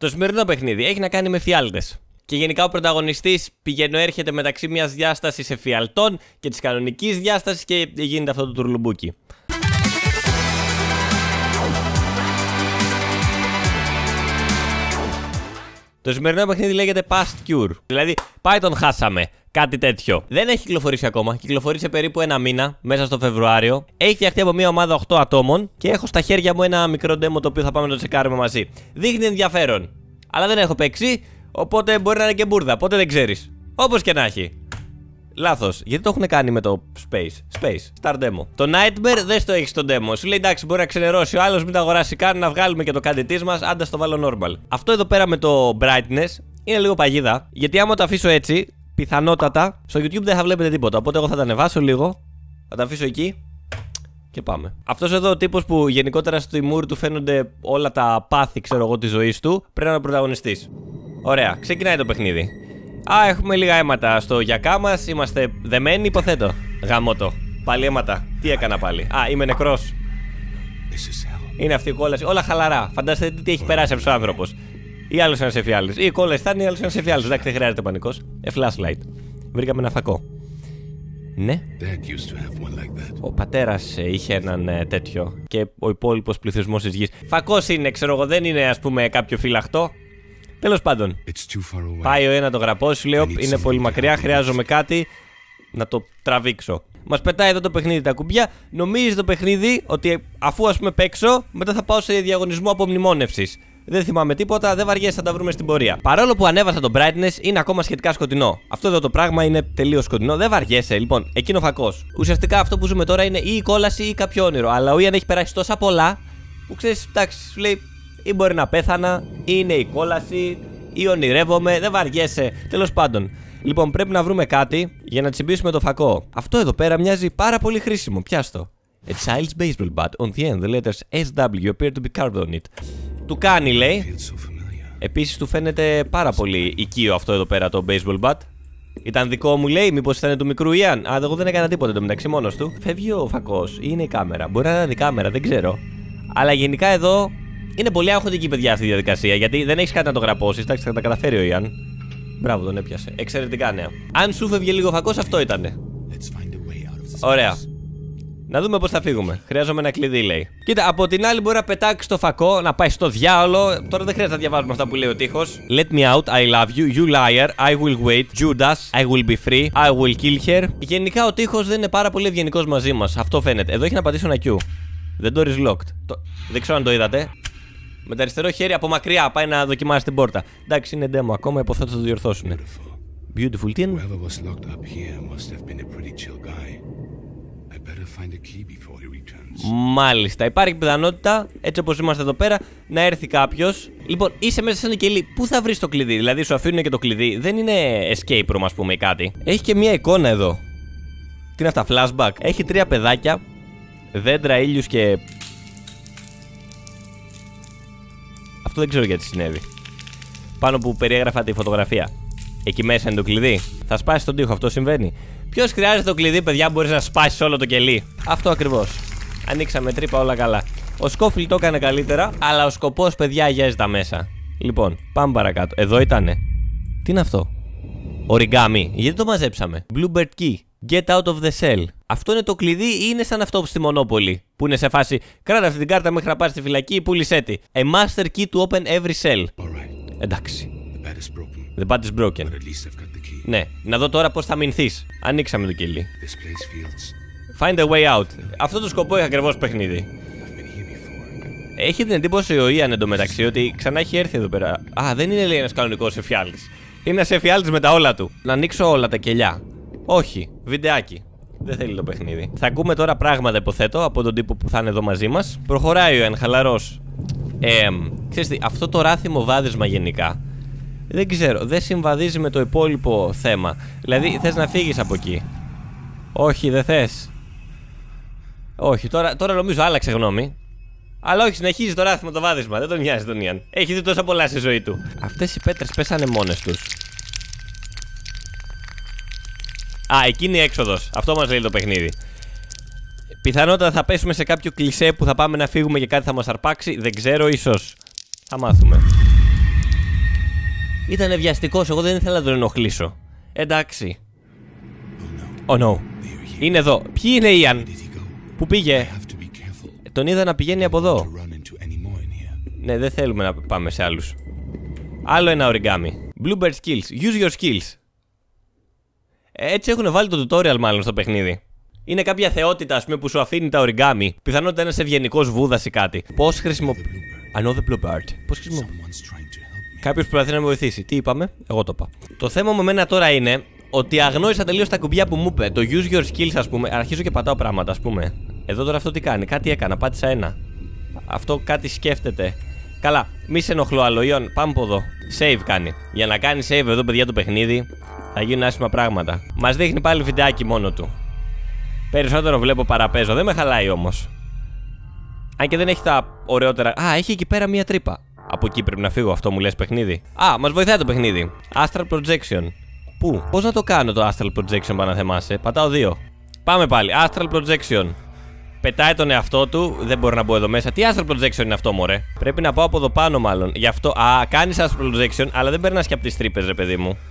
Το σημερινό παιχνίδι έχει να κάνει με φιάλτες. Και γενικά ο πρωταγωνιστής έρχεται μεταξύ μιας διάστασης εφιαλτών και της κανονικής διάστασης και γίνεται αυτό το τουρλουμπούκι. Το σημερινό παιχνίδι λέγεται Past Cure. Δηλαδή, πάει τον χάσαμε. Κάτι τέτοιο. Δεν έχει κυκλοφορήσει ακόμα. Κυκλοφορήσε περίπου ένα μήνα, μέσα στο Φεβρουάριο. Έχει φτιαχτεί από μια ομάδα 8 ατόμων και έχω στα χέρια μου ένα μικρό demo το οποίο θα πάμε να το τσεκάρουμε μαζί. Δείχνει ενδιαφέρον. Αλλά δεν έχω παίξει, οπότε μπορεί να είναι και μπουρδα. Οπότε δεν ξέρεις. Όπως και να έχει. Λάθος. Γιατί το έχουν κάνει με το Start Demo. Το Nightmare δεν στο έχει στο demo. Σου λέει εντάξει, μπορεί να ξενερώσει ο άλλος, μην το αγοράσει καν, να βγάλουμε και το κάτι της μας. Άντα το βάλω normal. Αυτό εδώ πέρα με το brightness είναι λίγο παγίδα. Γιατί άμα το αφήσω έτσι, πιθανότατα στο YouTube δεν θα βλέπετε τίποτα. Οπότε εγώ θα τα ανεβάσω λίγο, θα τα αφήσω εκεί και πάμε. Αυτός εδώ ο τύπος που γενικότερα στο Τιμούρ του φαίνονται όλα τα πάθη, ξέρω εγώ, της ζωής του, πρέπει να είναι ο πρωταγωνιστής. Ωραία, ξεκινάει το παιχνίδι. Α, έχουμε λίγα αίματα στο γιακά μας. Είμαστε δεμένοι, υποθέτω. Γαμώτο. Πάλι αίματα. Τι έκανα πάλι? Α, είμαι νεκρός. Είναι αυτή η κόλαση. Όλα χαλαρά. Φανταστείτε τι έχει περάσει αυτός ο άνθρωπος. Ή άλλος ένας εφιάλτης. Ή η κόλαση θα είναι, ή άλλος ένας εφιάλτης. Εντάξει, δεν χρειάζεται πανικός. Flashlight. Βρήκαμε ένα φακό. Ναι. Ο πατέρας είχε έναν τέτοιο. Και ο υπόλοιπος πληθυσμός της γης. Φακός είναι, ξέρω εγώ, δεν είναι ας πούμε κάποιο φυλαχτό. Τέλος πάντων, πάει ο ένα το γραπώσει, λέω είναι πολύ μακριά, χρειάζομαι κάτι να το τραβήξω. Μας πετάει εδώ το παιχνίδι τα κουμπιά. Νομίζει το παιχνίδι ότι αφού ας πούμε παίξω, μετά θα πάω σε διαγωνισμό απομνημόνευσης. Δεν θυμάμαι τίποτα, δεν βαριέσαι, θα τα βρούμε στην πορεία. Παρόλο που ανέβασα το brightness, είναι ακόμα σχετικά σκοτεινό. Αυτό εδώ το πράγμα είναι τελείως σκοτεινό, δεν βαριέσαι. Λοιπόν, εκείνο φακός. Ουσιαστικά αυτό που ζούμε τώρα είναι ή η κόλαση ή κάποιο όνειρο. Αλλά ο Ιαν έχει περάσει τόσα πολλά που ξέρεις, εντάξει, σου λέει. Ή μπορεί να πέθανα, ή είναι η κόλαση, ή ονειρεύομαι, δεν βαριέσαι. Τέλος πάντων. Λοιπόν, πρέπει να βρούμε κάτι για να τσιμπήσουμε το φακό. Αυτό εδώ πέρα μοιάζει πάρα πολύ χρήσιμο. Πιάστο. A child's baseball bat. On the end, the letters SW appear to be carved on it. Του κάνει, λέει. Επίσης, του φαίνεται πάρα πολύ οικείο αυτό εδώ πέρα το baseball bat. Ήταν δικό μου, λέει, μήπως ήταν του μικρού Ιαν. Α, εγώ δεν έκανα τίποτα το μεταξύ μόνος του. Φεύγει ο φακός, ή είναι η κάμερα. Μπορεί να είναι η κάμερα, δεν ξέρω. Αλλά γενικά εδώ. Είναι πολύ αγχωτική παιδιά αυτή η διαδικασία γιατί δεν έχεις κάτι να το γραπώσεις. Εντάξει, θα τα καταφέρει ο Ιαν. Μπράβο, τον έπιασε. Εξαιρετικά νέα. Αν σου φεύγε λίγο φακός, αυτό ήτανε. Ωραία. Να δούμε πώς θα φύγουμε. Χρειάζομαι ένα κλειδί, λέει. Κοίτα, από την άλλη μπορεί να πετάξει το φακό, να πάει στο διάολο. Τώρα δεν χρειάζεται να διαβάζουμε αυτά που λέει ο τείχος. Let me out, I love you, you liar, I will wait, Judas, I will be free, I will kill her. Γενικά ο τείχος δεν είναι πάρα πολύ ευγενικός μαζί μας. Αυτό φαίνεται. Εδώ έχει να πατήσω ένα Q. The door is locked. Δεν ξέρω αν το είδατε. Με το αριστερό χέρι από μακριά πάει να δοκιμάσει την πόρτα. Εντάξει, είναι demo ακόμα, υποθέτω θα το διορθώσουν. Beautiful, τι είναι? Μάλιστα, υπάρχει πιθανότητα, έτσι όπως είμαστε εδώ πέρα, να έρθει κάποιος. Λοιπόν, είσαι μέσα σε ένα κελί. Πού θα βρεις το κλειδί? Δηλαδή, σου αφήνουν και το κλειδί. Δεν είναι escape room, ας πούμε, ή κάτι. Έχει και μια εικόνα εδώ. Τι είναι αυτά, flashback. Έχει 3 παιδάκια, δέντρα, ήλιους και. Αυτό δεν ξέρω γιατί συνέβη. Πάνω που περιέγραφα τη φωτογραφία. Εκεί μέσα είναι το κλειδί. Θα σπάσει τον τοίχο, αυτό συμβαίνει. Ποιος χρειάζεται το κλειδί, παιδιά, μπορείς να σπάσεις όλο το κελί? Αυτό ακριβώς. Ανοίξαμε τρύπα, όλα καλά. Ο Σκόφιλ το έκανε καλύτερα, αλλά ο σκοπός, παιδιά, αγιάζει τα μέσα. Λοιπόν, πάμε παρακάτω. Εδώ ήτανε. Τι είναι αυτό? Οριγκάμι. Γιατί το μαζέψαμε? Bluebird key. Get out of the cell. Αυτό είναι το κλειδί ή είναι σαν αυτό στη Monopoly? Που είναι σε φάση κράτα αυτή την κάρτα μέχρι να πάρει στη φυλακή ή πούλησέ τη. A master key to open every cell. Εντάξει. The bat is broken. Ναι, να δω τώρα πώς θα μηνθείς. Ανοίξαμε το κελί. Find a way out. Αυτό το σκοπό έχει ακριβώς παιχνίδι. Έχει την εντύπωση ο Ιαν εντωμεταξύ ότι ξανά έχει έρθει εδώ πέρα. Α, δεν είναι, λέει, ένας κανονικός εφιάλτης. Είναι ένας εφιάλτης με τα όλα του. Να ανοίξω όλα τα κελιά. Όχι, βιντεάκι. Δεν θέλει το παιχνίδι. Θα ακούμε τώρα πράγματα, υποθέτω, από τον τύπο που θα είναι εδώ μαζί μας. Προχωράει ο Ιαν, χαλαρός. Ξέρεις τι, αυτό το ράθιμο βάδισμα γενικά. Δεν ξέρω, δεν συμβαδίζει με το υπόλοιπο θέμα. Δηλαδή, θες να φύγεις από εκεί? Όχι, δεν θες. Όχι, τώρα νομίζω άλλαξε γνώμη. Αλλά όχι, συνεχίζει το ράθιμο το βάδισμα. Δεν τον νοιάζει τον Ιαν. Έχει δει τόσα πολλά στη ζωή του. Αυτές οι πέτρες πέσανε μόνες τους. Α, εκεί είναι η έξοδος. Αυτό μας λέει το παιχνίδι. Πιθανότατα θα πέσουμε σε κάποιο κλισέ που θα πάμε να φύγουμε και κάτι θα μας αρπάξει. Δεν ξέρω, ίσως. Θα μάθουμε. Ήταν βιαστικός, εγώ δεν ήθελα να τον ενοχλήσω. Εντάξει. Oh no. Είναι εδώ. Ποιοι είναι οι Ιαν? Πού πήγε? Τον είδα να πηγαίνει από εδώ. Ναι, δεν θέλουμε να πάμε σε άλλους. Άλλο ένα origami. Bluebird skills. Use your skills. Έτσι έχουν βάλει το tutorial μάλλον στο παιχνίδι. Είναι κάποια θεότητα, ας πούμε, που σου αφήνει τα origami. Πιθανότητα ένας ευγενικός βούδας ή κάτι. Πώς χρησιμοποιεί. Another bluebird. Πώς χρησιμοποιεί. Κάποιος προσπαθεί να με βοηθήσει. Τι είπαμε? Εγώ το είπα. Το θέμα με μένα τώρα είναι ότι αγνόησα τελείως τα κουμπιά που μου είπε. Το use your skills, ας πούμε. Αρχίζω και πατάω πράγματα, ας πούμε. Εδώ τώρα αυτό τι κάνει? Κάτι έκανα. Πάτησα ένα. Αυτό κάτι σκέφτεται. Καλά, μη σε ενοχλώ άλλο. Ιον, πάμε από εδώ. Save κάνει. Για να κάνει save εδώ, παιδιά, το παιχνίδι, θα γίνουν άσχημα πράγματα. Μας δείχνει πάλι βιντεάκι μόνο του. Περισσότερο βλέπω παραπέζω. Δεν με χαλάει όμως. Αν και δεν έχει τα ωραιότερα. Α, έχει εκεί πέρα μία τρύπα. Από εκεί πρέπει να φύγω, αυτό μου λες παιχνίδι. Α, μας βοηθάει το παιχνίδι. Astral projection. Πού? Πώς να το κάνω το astral projection, πάνω να θεμάσαι? Πατάω 2. Πάμε πάλι. Astral projection. Πετάει τον εαυτό του, δεν μπορεί να μπω εδώ μέσα. Τι astral projection είναι αυτό, μωρέ? Πρέπει να πάω από εδώ πάνω, μάλλον. Γι' αυτό. Α, κάνεις astral projection, αλλά δεν περνάς και από τις τρύπες, ρε παιδί μου.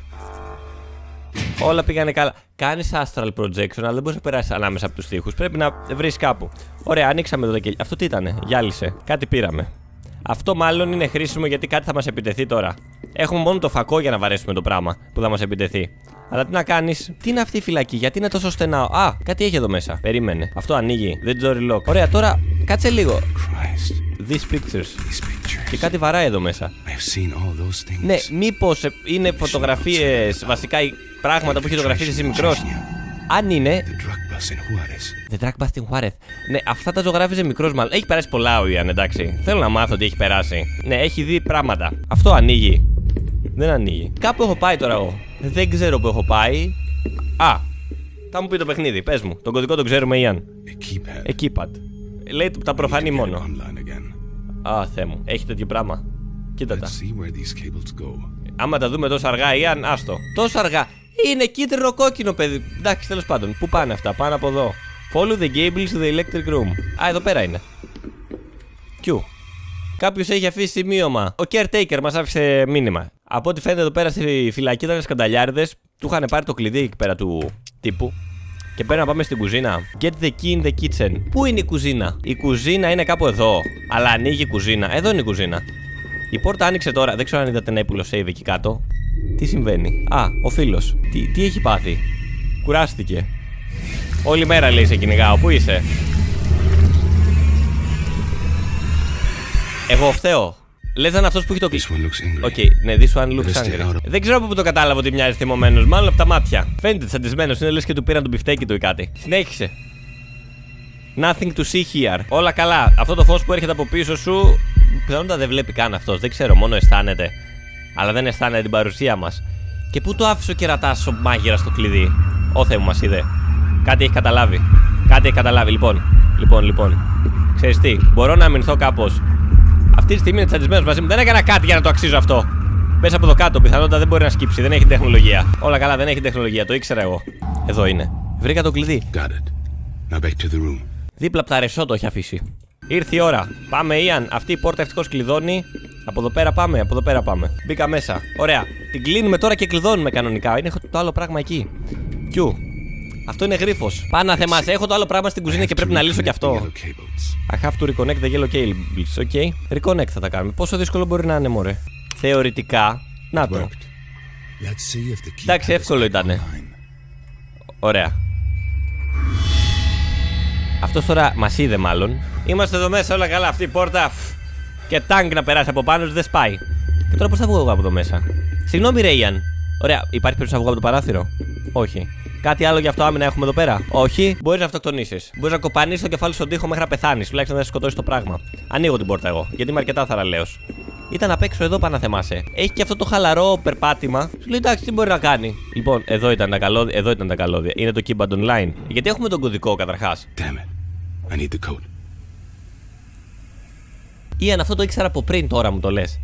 Όλα πήγανε καλά. Κάνεις astral projection, αλλά δεν μπορείς να περάσεις ανάμεσα από τους τοίχους. Πρέπει να βρεις κάπου. Ωραία, ανοίξαμε εδώ τα κελιά. Αυτό τι ήτανε? Γυάλισε. Κάτι πήραμε. Αυτό μάλλον είναι χρήσιμο γιατί κάτι θα μας επιτεθεί τώρα. Έχουμε μόνο το φακό για να βαρέσουμε το πράγμα που θα μας επιτεθεί. Αλλά τι να κάνεις? Τι είναι αυτή η φυλακή? Γιατί είναι τόσο στενά? Α, κάτι έχει εδώ μέσα. Περίμενε. Αυτό ανοίγει. Δεν τζόρι lock. Ωραία, τώρα κάτσε λίγο. These pictures. Και κάτι βαράει εδώ μέσα. Ναι, μήπως είναι φωτογραφίες, βασικά πράγματα που έχει φωτογραφίσει εσύ μικρός? Αν είναι. The drug bust in Juarez. Ναι, αυτά τα ζωγράφιζε μικρός μάλλον. Έχει περάσει πολλά ο Ιαν, εντάξει. Θέλω να μάθω τι έχει περάσει. Ναι, έχει δει πράγματα. Αυτό ανοίγει. Δεν ανοίγει. Κάπου έχω πάει τώρα εγώ. Δεν ξέρω που έχω πάει. Α, θα μου πει το παιχνίδι, πες μου. Τον κωδικό τον ξέρουμε, Ιαν. Keypad. Λέει τα προφανή μόνο. Α, Θεέ μου. Έχει τέτοιο πράγμα. Κοίτα τα. Άμα τα δούμε τόσο αργά, Ιαν, άστο. Τόσο αργά. Είναι κίτρινο κόκκινο, παιδί. Εντάξει, τέλος πάντων. Πού πάνε αυτά? Πάνε από εδώ. Follow the cables to the electric room. Α, εδώ πέρα είναι. Q. Κάποιος έχει αφήσει σημείωμα. Ο caretaker μας άφησε μήνυμα. Από ό,τι φαίνεται εδώ πέρα στη φυλακή ήταν σκανταλιάριδες. Του είχαν πάρει το κλειδί εκεί πέρα του τύπου. Και πρέπει να πάμε στην κουζίνα. Get the key in the kitchen. Πού είναι η κουζίνα? Η κουζίνα είναι κάπου εδώ. Αλλά ανοίγει η κουζίνα. Εδώ είναι η κουζίνα. Η πόρτα άνοιξε τώρα. Δεν ξέρω αν είδατε ένα έπουλο save εκεί κάτω. Τι συμβαίνει? Α, ο φίλος. Τι έχει πάθει? Κουράστηκε. Όλη μέρα λέει σε κυνηγάω. Πού είσαι? Εγώ φταίω. Λες να είναι αυτός που έχει το κλειδί. Οκ, ναι, this one looks angry. Δεν ξέρω από πού το κατάλαβα ότι μοιάζει θυμωμένος. Μάλλον από τα μάτια. Φαίνεται τσαντισμένος. Είναι λες και του πήραν το μπιφτέκι του ή κάτι. Συνέχισε. Nothing to see here. Όλα καλά. Αυτό το φως που έρχεται από πίσω σου, πιθανότατα δεν βλέπει καν αυτός. Δεν ξέρω, μόνο αισθάνεται. Αλλά δεν αισθάνεται την παρουσία μας. Και πού το άφησε ο κερατάς ο μάγειρας το κλειδί? Ω Θεέ μου, μας είδε. Κάτι έχει καταλάβει. Κάτι έχει καταλάβει. Λοιπόν. Ξέρεις τι, μπορώ να αμυνθώ κάπως. Αυτή τη στιγμή είναι τσαντισμένος μαζί μου. Δεν έκανα κάτι για να το αξίζω αυτό. Πες από εδώ κάτω. Πιθανότατα δεν μπορεί να σκύψει. Δεν έχει τεχνολογία. Όλα καλά, δεν έχει τεχνολογία. Το ήξερα εγώ. Εδώ είναι. Βρήκα το κλειδί. Δίπλα από τα ρεσό το έχει αφήσει. Ήρθε η ώρα. Πάμε, Ιαν. Αυτή η πόρτα ευτυχώς κλειδώνει. Από εδώ πέρα πάμε. Μπήκα μέσα. Ωραία. Την κλείνουμε τώρα και κλειδώνουμε κανονικά. Είναι το άλλο πράγμα εκεί. Q. Αυτό είναι γρίφος. Πάνα θεμάσαι. Έχω το άλλο πράγμα στην κουζίνα και πρέπει να λύσω κι αυτό. I have to reconnect the yellow cables. Ok. Reconnect θα τα κάνουμε. Πόσο δύσκολο μπορεί να είναι, μωρέ? Θεωρητικά. Να το. Εντάξει, εύκολο ήτανε. Ωραία. Αυτός τώρα μας είδε μάλλον. Είμαστε εδώ μέσα, όλα καλά. Αυτή η πόρτα. Και τάγκ να περάσει από πάνω, δεν σπάει. Και τώρα πώς θα βγω εγώ από εδώ μέσα? Συγγνώμη, ρε Ιαν. Ωραία, υπάρχει περίπτωση να βγω από το παράθυρο? Όχι. Κάτι άλλο γι' αυτό άμυνα έχουμε εδώ πέρα? Όχι. Μπορείς να αυτοκτονήσεις. Μπορείς να κοπανίσεις το κεφάλι στον τοίχο μέχρι να πεθάνεις. Τουλάχιστον δεν θα σκοτώσεις το πράγμα. Ανοίγω την πόρτα εγώ, γιατί είμαι αρκετά θαραλέος. Ήταν απ' έξω εδώ, πάνω να θεμάσαι. Έχει και αυτό το χαλαρό περπάτημα. Σου λέει εντάξει, τι μπορεί να κάνει? Λοιπόν, εδώ ήταν τα καλώδια. Είναι το Keypad Online. Γιατί έχουμε τον κωδικό καταρχάς. Ιαν, αυτό το ήξερα από πριν, τώρα μου το λες.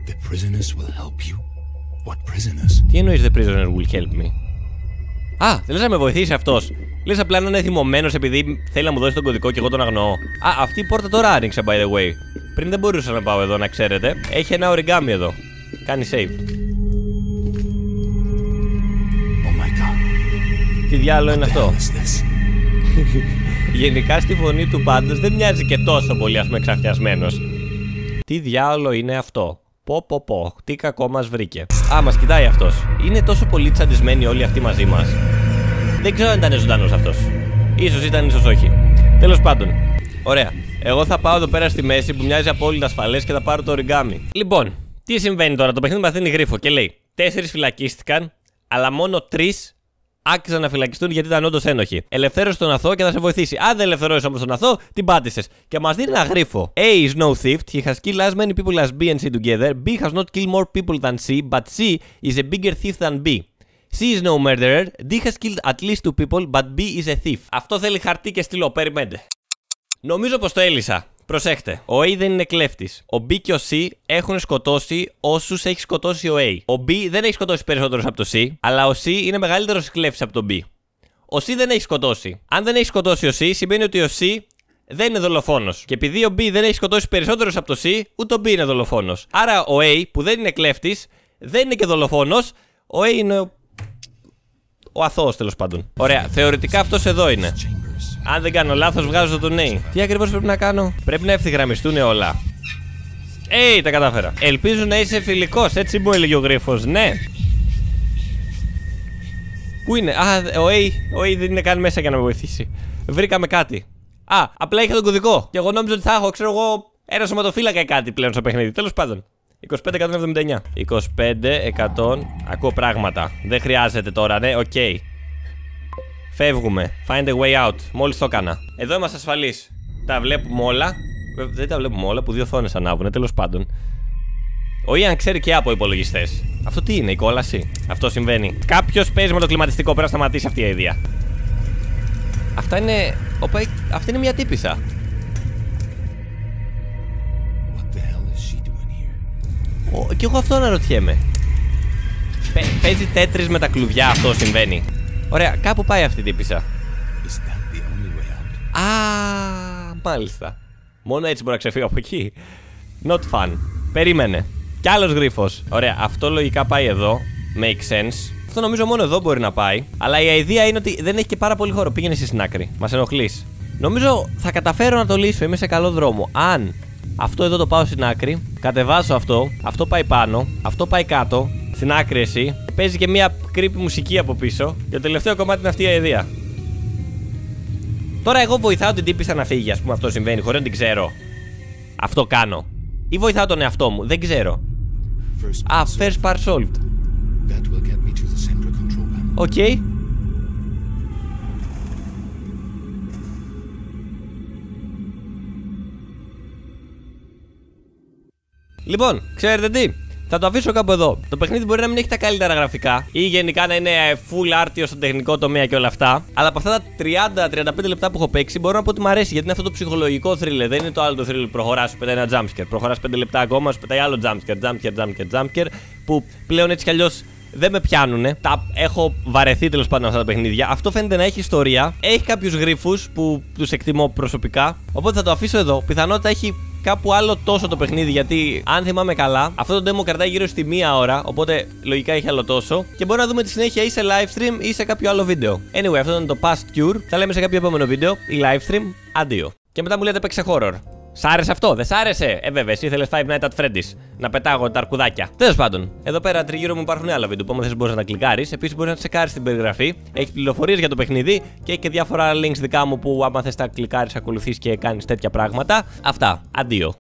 Τι εννοείς The prisoners will help me? Α, δεν λες να με βοηθήσει αυτός? Λες απλά να είναι θυμωμένος επειδή θέλει να μου δώσει τον κωδικό και εγώ τον αγνοώ? Α, αυτή η πόρτα τώρα άνοιξε, by the way. Πριν δεν μπορούσα να πάω εδώ, να ξέρετε. Έχει ένα origami εδώ. Κάνει save. Τι διάλογο είναι αυτό? Γενικά στη φωνή του πάντως δεν μοιάζει και τόσο πολύ, ας πούμε, εξαφιασμένος. Τι διάολο είναι αυτό? Πω, τι κακό μας βρήκε. Α, μας κοιτάει αυτός. Είναι τόσο πολύ τσαντισμένοι όλοι αυτοί μαζί μας. Δεν ξέρω αν ήταν ζωντανός αυτός. Ίσως ήταν, ίσως όχι. Τέλος πάντων. Ωραία. Εγώ θα πάω εδώ πέρα στη μέση που μοιάζει απόλυτα ασφαλές και θα πάρω το οριγκάμι. Λοιπόν, τι συμβαίνει τώρα? Το παιχνίδι μαθαίνει γρίφο και λέει: 4 φυλακίστηκαν, αλλά μόνο 3 άξιζαν να φυλακιστούν γιατί ήταν όντως ένοχοι. Ελευθέρωσε τον αθώο και θα σε βοηθήσει. Αν δεν ελευθερώσει όμως τον αθώο, την πάτησες. Και μας δίνει ένα γρίφο. A is no thief. He has killed as many people as B and C together. B has not killed more people than C, but C is a bigger thief than B. C is no murderer. D has killed at least 2 people, but B is a thief. Αυτό θέλει χαρτί και στυλό. Περιμένετε. Νομίζω πως το έλυσα. Προσέχτε. Ο A δεν είναι κλέφτης. Ο B και ο C έχουν σκοτώσει όσους έχει σκοτώσει ο A. Ο B δεν έχει σκοτώσει περισσότερους από το C, αλλά ο C είναι μεγαλύτερος κλέφτης από τον B. Ο C δεν έχει σκοτώσει. Αν δεν έχει σκοτώσει ο C, σημαίνει ότι ο C δεν είναι δολοφόνος. Και επειδή ο B δεν έχει σκοτώσει περισσότερους από το C, ούτε ο B είναι δολοφόνος. Άρα ο A, που δεν είναι κλέφτης, δεν είναι και δολοφόνος. Ο A είναι ο αθώος, τέλος πάντων. Ωραία, θεωρητικά αυτός εδώ είναι. Αν δεν κάνω λάθος, βγάζω τον A. Τι ακριβώς πρέπει να κάνω? Πρέπει να ευθυγραμμιστούν όλα. Τα κατάφερα. Ελπίζω να είσαι φιλικός, έτσι μου έλεγε ο γρίφος. Ναι. Πού είναι? Α, ο A δεν είναι καν μέσα για να με βοηθήσει. Βρήκαμε κάτι. Α, απλά είχε τον κωδικό. Και εγώ νόμιζα ότι θα έχω, ξέρω εγώ, ένα σωματοφύλακα ή κάτι πλέον στο παιχνίδι. Τέλος πάντων. 25-179. 25-100. Ακούω πράγματα. Δεν χρειάζεται τώρα, ναι, οκ. Φεύγουμε. Find a way out. Μόλις το έκανα. Εδώ είμαστε ασφαλείς. Τα βλέπουμε όλα. Δεν τα βλέπουμε όλα που 2 οθόνες ανάβουν. Τέλος πάντων. Ο Ian ξέρει και από υπολογιστές. Αυτό τι είναι, η κόλαση? Αυτό συμβαίνει. Κάποιος παίζει με το κλιματιστικό. Πρέπει να σταματήσει αυτή η αηδία. Αυτά είναι. Αυτή είναι μια τύπισσα. Και εγώ αυτό αναρωτιέμαι. Παίζει τέτρις με τα κλουβιά, αυτό συμβαίνει. Ωραία, κάπου πάει αυτή η τύπισσα. Α, μάλιστα. Μόνο έτσι μπορώ να ξεφύγω από εκεί. Not fun. Περίμενε. Κι άλλος γρίφος. Ωραία, αυτό λογικά πάει εδώ. Make sense. Αυτό νομίζω μόνο εδώ μπορεί να πάει. Αλλά η ιδέα είναι ότι δεν έχει και πάρα πολύ χώρο. Πήγαινε εσύ στην άκρη. Μας ενοχλείς. Νομίζω θα καταφέρω να το λύσω. Είμαι σε καλό δρόμο. Αν αυτό εδώ το πάω στην άκρη, κατεβάσω αυτό. Αυτό πάει πάνω. Αυτό πάει κάτω. Στην άκρη εσύ. Παίζει και μια creepy μουσική από πίσω. Και το τελευταίο κομμάτι είναι αυτή η αηδία. Τώρα εγώ βοηθάω την τύπισσα να φύγει, ας πούμε, αυτό συμβαίνει, χωρίς να την ξέρω. Αυτό κάνω. Ή βοηθάω τον εαυτό μου, δεν ξέρω. Α, first part solved. Οκ. Λοιπόν, ξέρετε τι? Θα το αφήσω κάπου εδώ. Το παιχνίδι μπορεί να μην έχει τα καλύτερα γραφικά ή γενικά να είναι full άρτιο στο τεχνικό τομέα και όλα αυτά. Αλλά από αυτά τα 30-35 λεπτά που έχω παίξει, μπορώ να πω ότι μου αρέσει γιατί είναι αυτό το ψυχολογικό thriller. Δεν είναι το άλλο το thriller. Προχωράς, σου πετάει ένα jumpscare. Προχωράς 5 λεπτά ακόμα, σου πετάει άλλο jumpscare. Που πλέον έτσι κι αλλιώς δεν με πιάνουνε. Τα έχω βαρεθεί τέλος πάντων αυτά τα παιχνίδια. Αυτό φαίνεται να έχει ιστορία. Έχει κάποιους γρίφους που τους εκτιμώ προσωπικά. Οπότε θα το αφήσω εδώ. Πιθανότητα έχει κάπου άλλο τόσο το παιχνίδι, γιατί αν θυμάμαι καλά, αυτό το demo κρατάει γύρω στη 1 ώρα. Οπότε λογικά έχει άλλο τόσο. Και μπορούμε να δούμε τη συνέχεια ή σε live stream ή σε κάποιο άλλο βίντεο. Anyway, αυτό ήταν το Past Cure. Θα λέμε σε κάποιο επόμενο βίντεο ή live stream. Αντίο. Και μετά μου λέτε παίξε horror. Σ' άρεσε αυτό, δεν σ' άρεσε? Βέβαια, εσύ ήθελες Five Nights at Freddy's. Να πετάγω τα αρκουδάκια. Τέλος πάντων, εδώ πέρα τριγύρω μου υπάρχουν άλλα βίντεο που άμα θες μπορείς να τα κλικάρεις. Επίσης μπορείς να τσεκάρεις την περιγραφή. Έχει πληροφορίες για το παιχνίδι και έχει και διάφορα links δικά μου που άμα θες τα κλικάρεις, ακολουθείς και κάνεις τέτοια πράγματα. Αυτά. Αντίο.